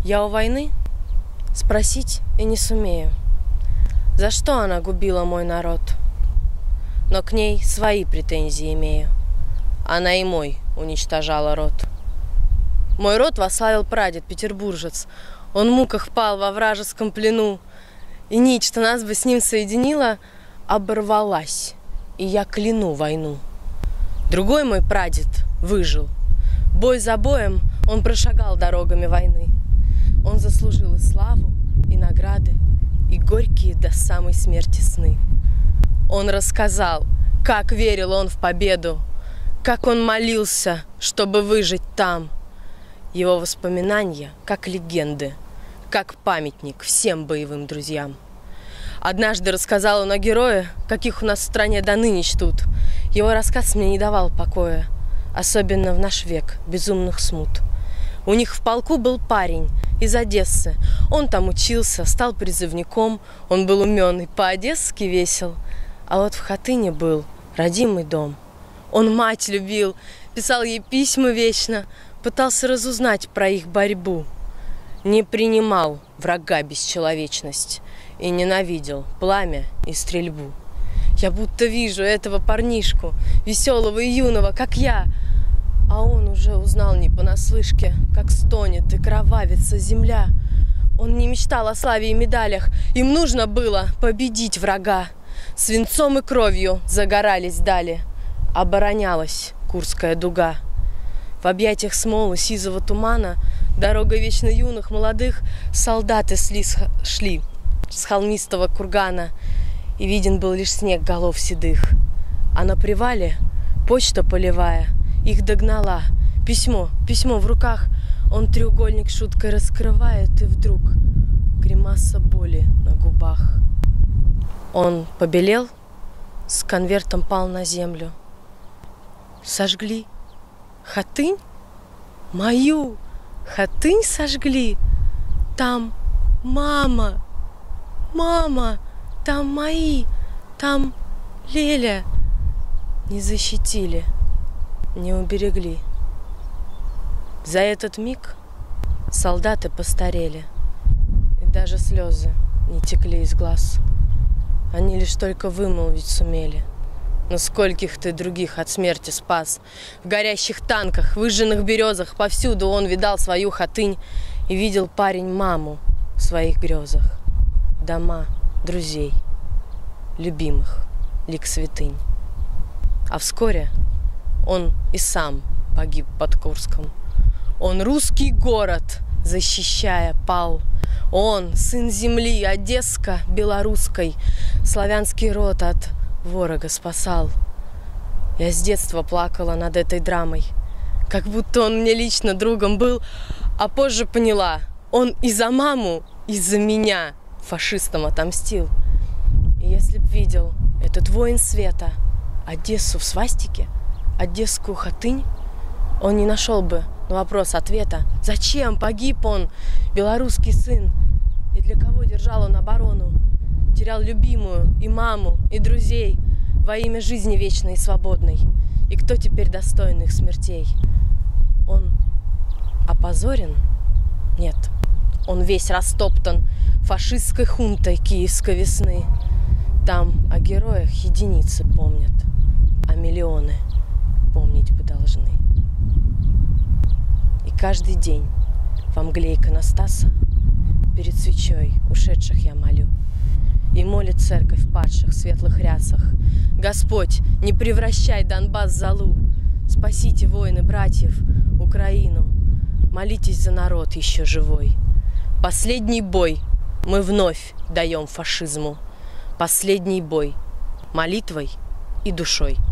Я у войны спросить и не сумею, за что она губила мой народ. Но к ней свои претензии имею. Она и мой уничтожала род. Мой род восславил прадед петербуржец. Он в муках пал во вражеском плену. И нить, что нас бы с ним соединила, оборвалась. И я кляну войну. Другой мой прадед выжил. Бой за боем он прошагал дорогами войны. Он заслужил и славу, и награды, и горькие до самой смерти сны. Он рассказал, как верил он в победу, как он молился, чтобы выжить там. Его воспоминания, как легенды, как памятник всем боевым друзьям. Однажды рассказал он о герое, каких у нас в стране до ныне чтут. Его рассказ мне не давал покоя, особенно в наш век безумных смут. У них в полку был парень из Одессы. Он там учился, стал призывником. Он был умен и по-одесски весел. А вот в Хатыне был родимый дом. Он мать любил, писал ей письма вечно, пытался разузнать про их борьбу. Не принимал врага бесчеловечность и ненавидел пламя и стрельбу. Я будто вижу этого парнишку, веселого и юного, как я. А он уже узнал не понаслышке, как стонет и кровавится земля. Он не мечтал о славе и медалях, им нужно было победить врага. Свинцом и кровью загорались дали, оборонялась Курская дуга. В объятиях смолы сизого тумана, дорогой вечно юных молодых, солдаты шли с холмистого кургана, и виден был лишь снег голов седых. А на привале почта полевая их догнала. Письмо в руках, он треугольник шуткой раскрывает, и вдруг гримаса боли на губах. Он побелел, с конвертом пал на землю. Сожгли Хатынь? Мою Хатынь сожгли? Там мама, там мои, там Леля. Не защитили, не уберегли. За этот миг солдаты постарели, и даже слезы не текли из глаз. Они лишь только вымолвить сумели: но скольких ты других от смерти спас. В горящих танках, выжженных березах повсюду он видал свою Хатынь. И видел парень маму в своих грезах, дома, друзей, любимых, лик святынь. А вскоре он и сам погиб под Курском. Он русский город, защищая, пал. Он, сын земли, одесско-белорусской, славянский род от ворога спасал. Я с детства плакала над этой драмой, как будто он мне лично другом был, а позже поняла, он и за маму, и за меня фашистам отомстил. И если б видел этот воин света Одессу в свастике, одесскую Хатынь, он не нашел бы на вопрос ответа: зачем погиб он, белорусский сын, и для кого держал он оборону? Терял любимую и маму, и друзей во имя жизни вечной и свободной. И кто теперь достоин их смертей? Он опозорен? Нет, он весь растоптан фашистской хунтой киевской весны. Там о героях единицы помнят, а миллионы помнить бы должны. И каждый день во мгле иконостаса перед свечой ушедших я молю. И молит церковь падших в светлых рясах: Господь, не превращай Донбасс в золу, спасите, воины братьев, Украину, молитесь за народ еще живой. Последний бой мы вновь даем фашизму, последний бой молитвой и душой.